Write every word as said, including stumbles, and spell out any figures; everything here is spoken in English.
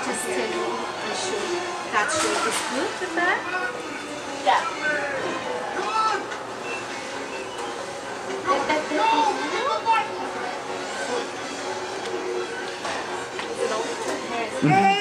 just tell me I should. That shape is good with that? Yeah. Is it all the hair?